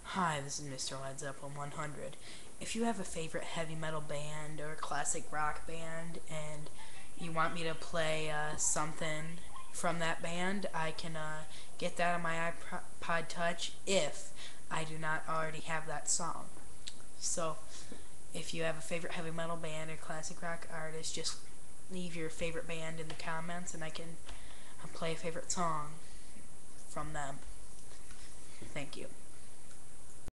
Hi, this is Mr. Led Zeppelin 100. If you have a favorite heavy metal band or classic rock band and you want me to play something from that band, I can get that on my iPod Touch if I do not already have that song. So, if you have a favorite heavy metal band or classic rock artist, just leave your favorite band in the comments and I can play a favorite song from them. Thank you.